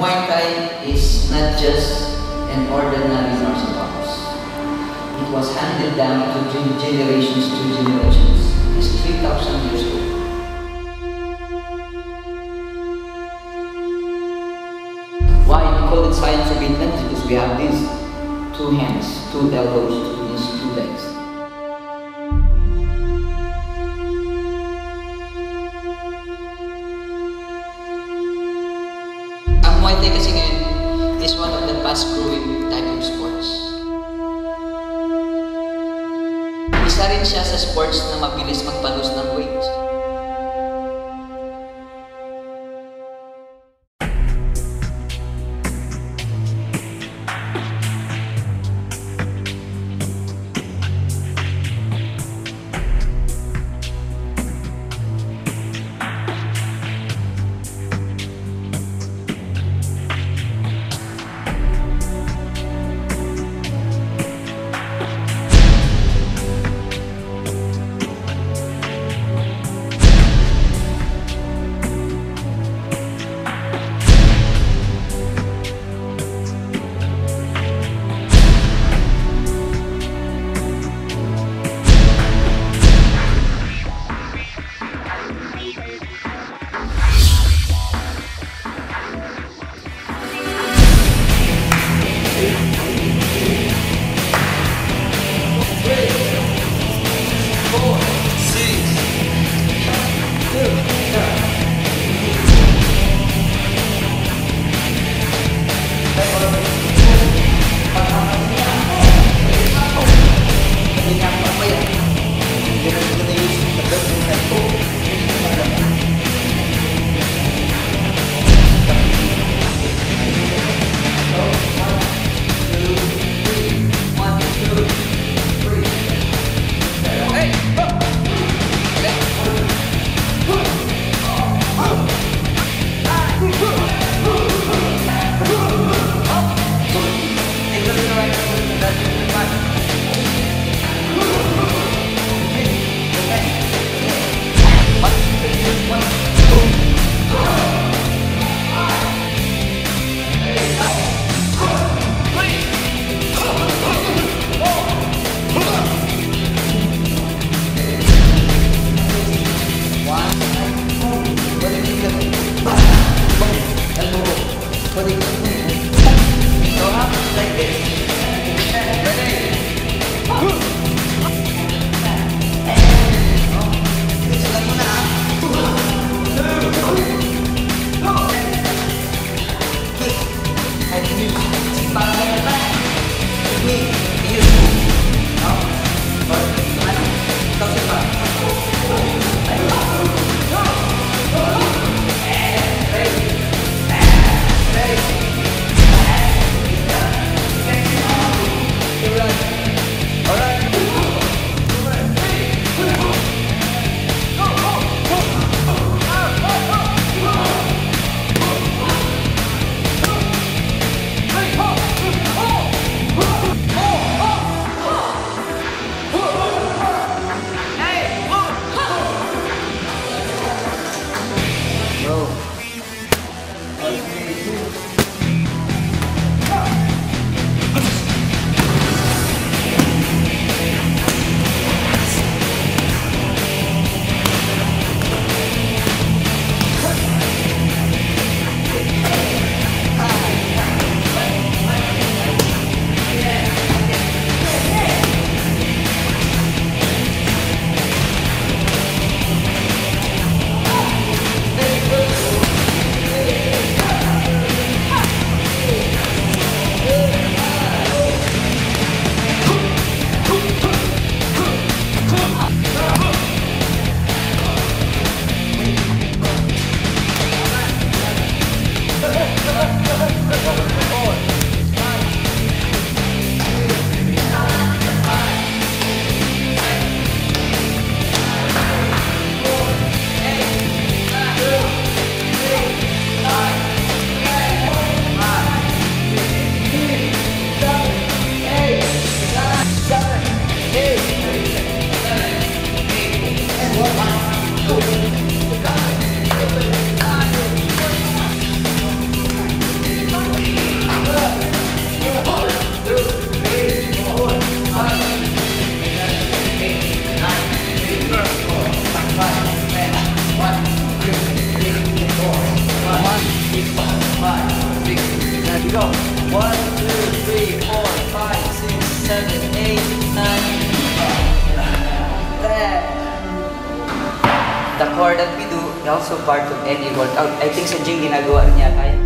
Muay Thai is not just an ordinary martial arts. It was handed down to generations to generations. It's 3,000 years old. Why we call it science of movement? Because we have these two hands, two elbows, two knees, two legs. Ang Muay Thai kasi ngayon is one of the fast-growing type of sports. Isa rin siya sa sports na mabilis magpalos ng weight. the core that we do, also part of any workout. I think sa gym ginagawa niya kaya